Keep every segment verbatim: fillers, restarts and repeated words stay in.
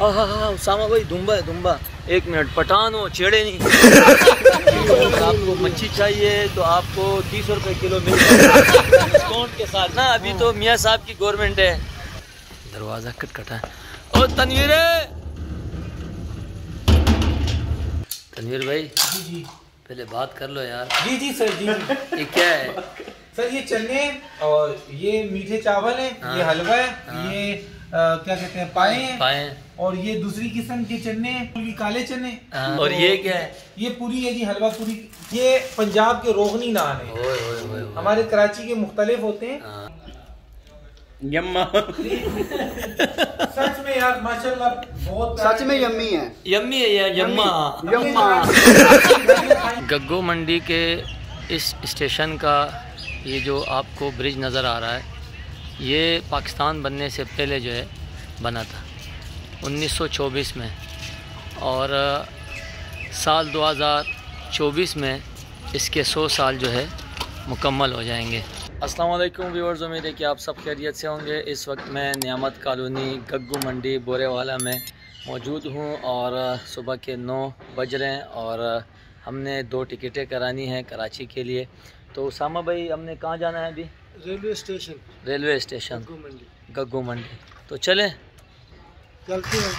हाँ हाँ हाँ उसामा भाई दुम्बा है दुम्बा। एक मिनट, पठान हो छेड़े नहीं। तो आपको मच्छी चाहिए तो आपको तीस रुपए किलो मिल जाएगा डिस्काउंट के साथ ना। अभी तो मियाँ साहब की गवर्नमेंट है। दरवाज़ा खटखटा है। ओ तनवीर तनवीर भाई जी जी पहले बात कर लो यार। जी जी सर जी जी। ये क्या है सर? ये चने और ये मीठे चावल है। हाँ, ये हलवा है। हाँ, ये आ, क्या कहते हैं पाए हैं पाए और ये दूसरी किस्म के चने हैं, काले चने। हाँ, और ये क्या है? ये पूरी है जी, हलवा पूरी। ये पंजाब के रोगनी नान है। ओए ओए ओए ओए। हमारे कराची के मुख्तलिफ होते हैं। हाँ। यम्मा सच में यार माशाल्लाह बहुत सच में यम्मी है। यम्मी है यार यम्मा यम्मा। गग्गू मंडी के इस स्टेशन का ये जो आपको ब्रिज नज़र आ रहा है, ये पाकिस्तान बनने से पहले जो है बना था उन्नीस सौ चौबीस में, और साल दो हज़ार चौबीस में इसके सौ साल जो है मुकम्मल हो जाएंगे। अस्सलाम वालेकुम व्यूअर्स, उम्मीद है कि आप सब खैरियत से होंगे। इस वक्त मैं नियामत कॉलोनी गग्गू मंडी बोरेवाला में मौजूद हूँ और सुबह के नौ बज रहे हैं और हमने दो टिकटें करानी हैं कराची के लिए। तो उसामा भाई हमने कहाँ जाना है अभी? Railway station. Railway station Gaggu Mandi. Gaggu Mandi तो चलें चलते हैं।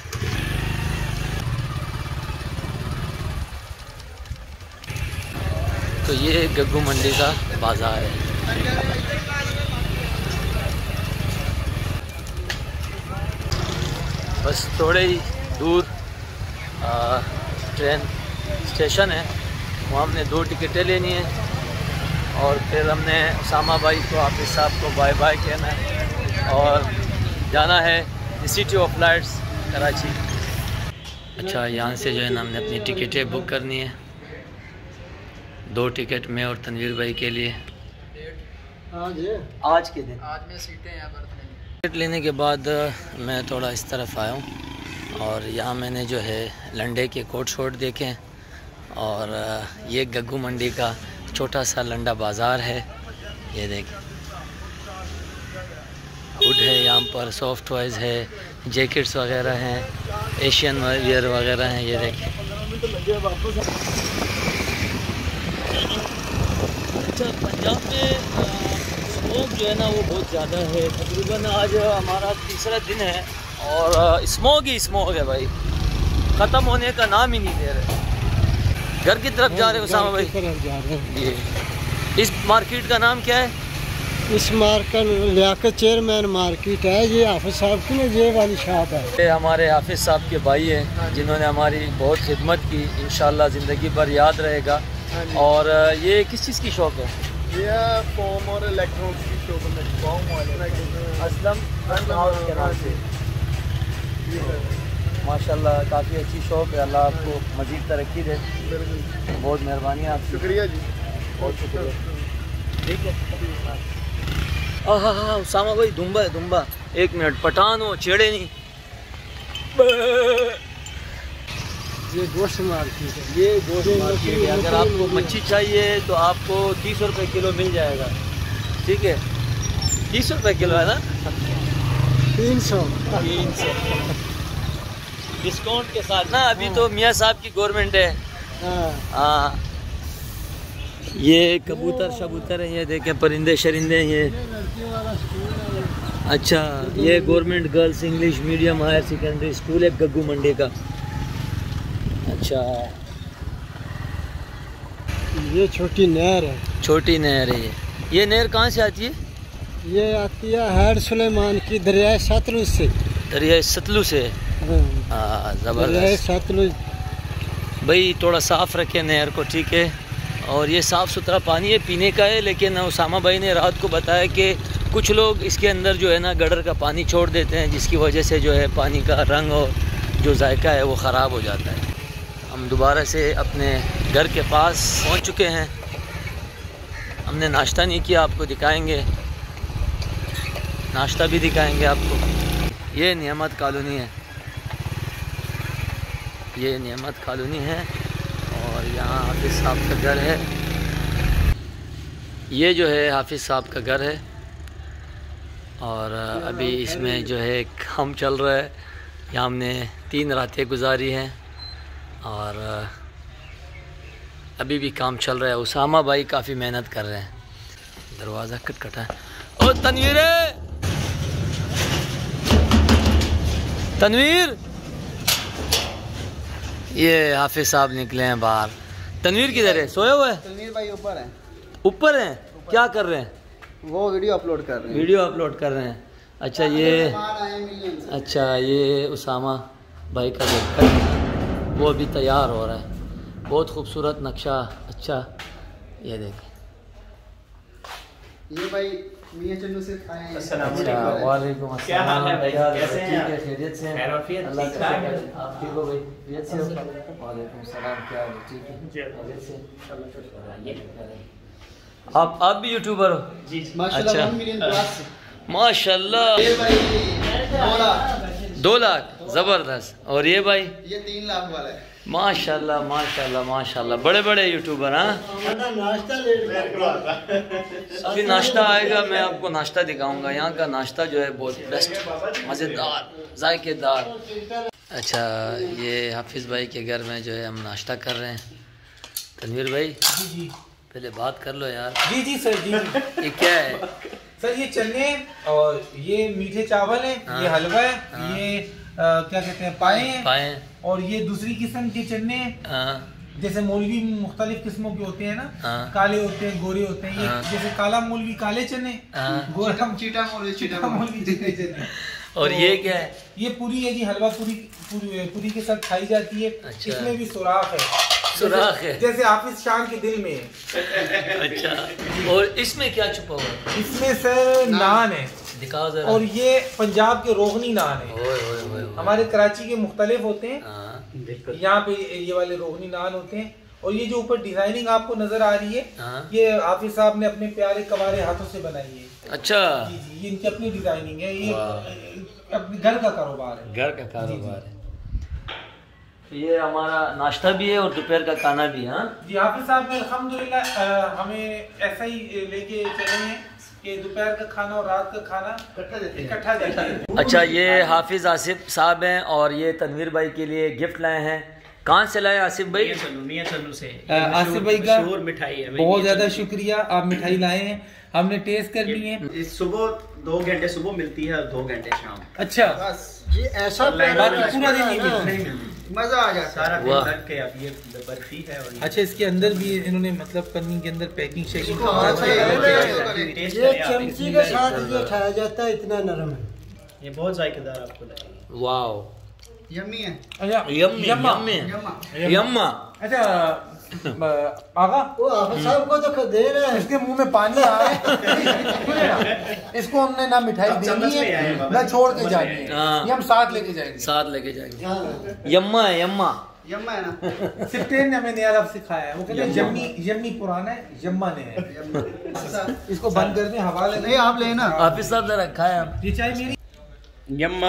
तो ये गग्गू मंडी का बाज़ार है। बस थोड़े ही दूर आ, ट्रेन स्टेशन है, वहाँ हमने दो टिकटें लेनी है और फिर हमने उसामा भाई को हाफिज़ साहब को बाय बाय कहना है और जाना है सिटी ऑफ लाइट्स कराची। अच्छा, यहाँ से जो है ना हमने अपनी टिकटें बुक करनी है, दो टिकट में और तनवीर भाई के लिए आज आज के दिन। आज में सीटें यहाँ पर टिकट लेने के बाद मैं थोड़ा इस तरफ आया हूँ और यहाँ मैंने जो है लंडे के कोट शोट देखे और ये गग्गू मंडी का छोटा सा लंडा बाज़ार है। ये देखें, हुड है यहाँ पर, सॉफ्ट टॉयज़ है, जैकेट्स वगैरह हैं, एशियन वेयर वगैरह हैं। ये देखें। अच्छा, पंजाब में स्मोक जो है ना वो बहुत ज़्यादा है। तकरीबन आज हमारा तीसरा दिन है और स्मोक ही स्मोक है भाई, ख़त्म होने का नाम ही नहीं दे रहे। घर की तरफ जा रहे हो उसामा भाई? जा रहे हैं। ये इस मार्केट का नाम क्या है? इस मार्केट लियाकत चेयरमैन मार्केट है। ये हाफिज़ साहब की ना ये वाली शॉप है। ये हमारे हाफिज़ साहब के भाई हैं जिन्होंने हमारी बहुत खिदमत की, इंशाल्लाह ज़िंदगी भर याद रहेगा। और ये किस चीज़ की शॉप है? ये फोम और इलेक्ट्रॉनिक्स की शॉप है। असलम हाउस के नाम से। माशाल्लाह काफ़ी अच्छी शॉप है। अल्लाह आपको मज़ीद तरक्की दे। बहुत मेहरबानी आपकी। शुक्रिया जी, बहुत शुक्रिया। ठीक है। हाँ हाँ हाँ उसामा भाई दुम्बा है दुम्बा। एक मिनट, पठान हो छेड़े नहीं। ये गोश्त मार्केट है। ये गोश्त मार्केट है। अगर आपको मच्छी चाहिए तो आपको तीस रुपए किलो मिल जाएगा। ठीक है, तीस रुपए किलो है ना? तीन सौ तीन सौ डिस्काउंट के साथ ना। अभी तो मियाँ साहब की गवर्नमेंट है। हाँ, ये कबूतर शबूतर है, ये देखें परिंदे शरिंदे हैं ये। अच्छा, ये government girls English medium higher secondary school है गग्गू मंडी का। अच्छा, ये छोटी नहर है। छोटी नहर है ये। ये नहर कहाँ से आती है? ये आती है हैड सुलेमान की दरिया सतलुज से। दरिया सतलुज से। हाँ, ज़बरदस्त। सतलुज भाई थोड़ा साफ़ रखें नहर को, ठीक है। और ये साफ़ सुथरा पानी है, पीने का है। लेकिन उसामा भाई ने रात को बताया कि कुछ लोग इसके अंदर जो है ना गटर का पानी छोड़ देते हैं, जिसकी वजह से जो है पानी का रंग और जो जायका है वो ख़राब हो जाता है। हम दोबारा से अपने घर के पास पहुंच चुके हैं। हमने नाश्ता नहीं किया, आपको दिखाएंगे, नाश्ता भी दिखाएंगे आपको। ये नियामत कॉलोनी है, ये नियामत कॉलोनी है और यहाँ हाफिज़ साहब का घर है। ये जो है हाफिज़ साहब का घर है और अभी इसमें जो है काम चल रहा है यहाँ हमने तीन रातें गुजारी हैं और अभी भी काम चल रहा है। उसामा भाई काफ़ी मेहनत कर रहे हैं। दरवाज़ा खटखटा है। ओ तनवीर, तनवीर, ये हाफिज साहब निकले हैं बाहर। तनवीर किधर है? सोए हुए? तनवीर भाई ऊपर है। ऊपर हैं? क्या कर रहे हैं? वो वीडियो अपलोड कर रहे हैं। वीडियो अपलोड कर रहे हैं। अच्छा ये अच्छा ये उसामा भाई का जो घर है वो अभी तैयार हो रहा है। बहुत खूबसूरत नक्शा। अच्छा ये देखें। ये भाई मियां चन्नू से खाए हैं। अच्छा वालेकुम अस्सलाम। क्या हाल है भाई? कैसे हैं आप? खैरियत से हैं? खैर आफियत, अल्लाह ठीक का ठाक शुक्र है। है। आप ठीक हो भाई? खैरियत से हो? वालेकुम सलाम। क्या हाल है? ठीक है खैरियत से। आप आप भी यूट्यूबर हो? जी माशाल्लाह अच्छा। One million plus. माशाल्लाह। ये भाई दो लाख। दो लाख ज़बरदस्त। और ये भाई? ये तीन लाख वाला है। माशाल्लाह माशाल्लाह माशाल्लाह। बड़े बड़े यूट्यूबर। हाँ नाश्ता लेट अभी नाश्ता आएगा, मैं आपको नाश्ता दिखाऊंगा। यहाँ का नाश्ता जो है बहुत बेस्ट, मज़ेदार, जायकेदार। अच्छा ये हाफिज़ भाई के घर में जो है हम नाश्ता कर रहे हैं। तनवीर भाई जी जी पहले बात कर लो यार। जी जी सर जी। ये क्या है? सर ये चने और ये मीठे चावल है, हाँ। ये हलवा है, हाँ। ये आ, क्या कहते हैं पाए हैं, पाए। और ये दूसरी किस्म के चने हैं। हाँ जैसे मौलवी मुख्तलिफ किस्मों के होते हैं ना, हाँ। काले होते हैं, गोरे होते हैं। ये हाँ। जैसे काला मौलवी काले चने, हाँ। गोरा चीटा मोल चीटा चीटा मौलवी चिट्टे चने। और तो ये क्या है? ये पूरी है जी, हलवा पूरी पूरी पूरी के साथ खाई जाती है। अच्छा। इसमें भी सुराख है, सुराख है जैसे हाफिज शान के दिल में है। अच्छा और इसमें क्या छुपा हुआ है? इसमें सर नान है, दिखाओ जरा। और ये पंजाब के रोगनी नान है। ओए ओए ओए ओए। हमारे कराची के मुख्तलिफ होते हैं, हाँ यहाँ पे ये वाले रोगनी नान होते हैं। और ये जो ऊपर डिजाइनिंग आपको नजर आ रही है, हाँ। ये हाफिज साहब ने अपने प्यारे कवारे हाथों से बनाई है। अच्छा जी जी, ये इनकी अपनी डिजाइनिंग है। ये वाह। अपने घर का कारोबार है। घर का कारोबार है। तो ये हमारा नाश्ता भी है और दोपहर का खाना भी है। हाँ जी हाफिज साहब ने अल्हम्दुलिल्लाह अ, हमें ऐसा ही लेके चले हैं कि दोपहर का खाना और रात का खाना इकट्ठा देते हैं। अच्छा ये हाफिज आसिफ साहब हैं और ये तनवीर भाई के लिए गिफ्ट लाए हैं। कहाँ से लाए आसिफ भाई? मियां चन्नू मियां चन्नू से आसिफ भाई का मशहूर मिठाई है। बहुत ज्यादा शुक्रिया, आप मिठाई लाए हैं, हमने टेस्ट कर ली है। ये सुबह दो घंटे सुबह मिलती है और दो घंटे शाम। अच्छा बस ये ऐसा बाकी पूरा दिन नहीं ना, मिलती। मजा आ जाता सारा दिन वाह। रख के अब ये बर्फी है और ये अच्छा इसके अंदर भी इन्होंने मतलब पन्नी के अंदर पैकिंग शेकिंग इसको हाथ से टेस्ट ये करें आप। चमची के साथ ये खाया जाता है, इतना नरम है। ये बहुत जायकेदार आपको लगेगा। वाओ यम्मी है। अच्छा यम्मी यम्मा। यम्मी यम्मा। यम्मा। अच्छा अ, आगा वो हाफिज साहब को तो दे रहे हैं। इसके मुंह में पानी आ रहा है। इसको हमने ना मिठाई अब देनी समझ में आया है बाबा। ना छोड़ के जानी है, हाँ। ये हम साथ लेके जाएंगे। साथ लेके जाएंगे। हाँ। यम्मा है यम्मा। यम्मा है ना। सिप्टेन ने हमें नया लफ्ज़ सिखाया है, वो कहते हैं जम्मी जम्मी पुराना है, यम्मा ने है। यम्मा। इसको बंद कर दें, हवा लगे। नहीं आप लेना। हाफिज साहब ने रखा है। ये चाय मेरी यम्मा।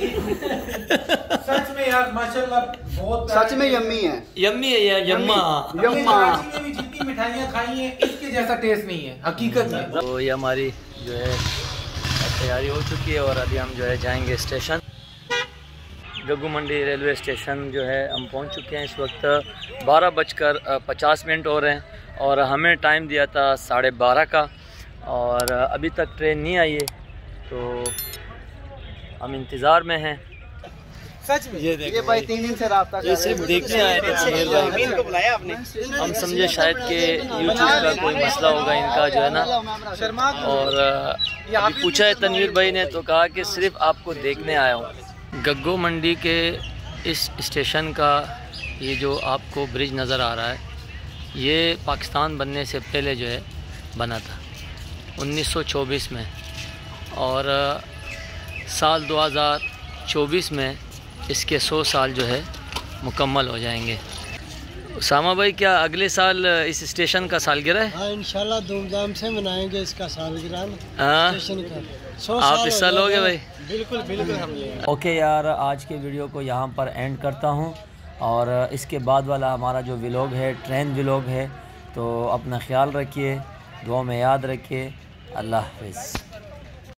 सच में यार माशाल्लाह बहुत सच में यम्मी है। यम्मी है या यम्मा। हमने यम्मा। कराची में भी जितनी मिठाइयाँ खाई हैं इसके जैसा टेस्ट नहीं है हकीकत में। तो ये हमारी जो है तैयारी हो चुकी है और अभी हम जो है जाएंगे station. Gaggu Mandi railway station जो है हम पहुंच चुके हैं। इस वक्त बारह बजकर पचास मिनट हो रहे हैं और हमें टाइम दिया था साढ़े बारह का और अभी तक ट्रेन नहीं आई है, तो हम इंतज़ार में हैं। सच में ये ये भाई तीन दिन से रास्ता ये सिर्फ देखने आए थे तनवीर भाई। इनको बुलाया आपने? हम समझे शायद कि यूट्यूब का कोई मसला होगा इनका जो है ना, शर्मा और अभी पूछा है तनवीर भाई ने तो कहा कि सिर्फ आपको देखने आया हूँ। गग्गू मंडी के इस स्टेशन का ये जो आपको ब्रिज नज़र आ रहा है, ये पाकिस्तान बनने से पहले जो है बना था उन्नीस सौ चौबीस में, और साल दो हज़ार चौबीस में इसके सौ साल जो है मुकम्मल हो जाएंगे। उसामा भाई क्या अगले साल इस स्टेशन का सालगिरह है? हाँ इंशाल्लाह धूमधाम से मनाएंगे इसका सालगिरह हाँ स्टेशन का। सौ आप साल हिस्सा हो लोगे गए। भाई? बिल्कुल बिल्कुल हम लेंगे। ओके यार, आज के वीडियो को यहाँ पर एंड करता हूँ और इसके बाद वाला हमारा जो व्लॉग है ट्रेन व्लॉग है, तो अपना ख्याल रखिए, दुआ में याद रखिए। अल्लाह हाफ़िज़।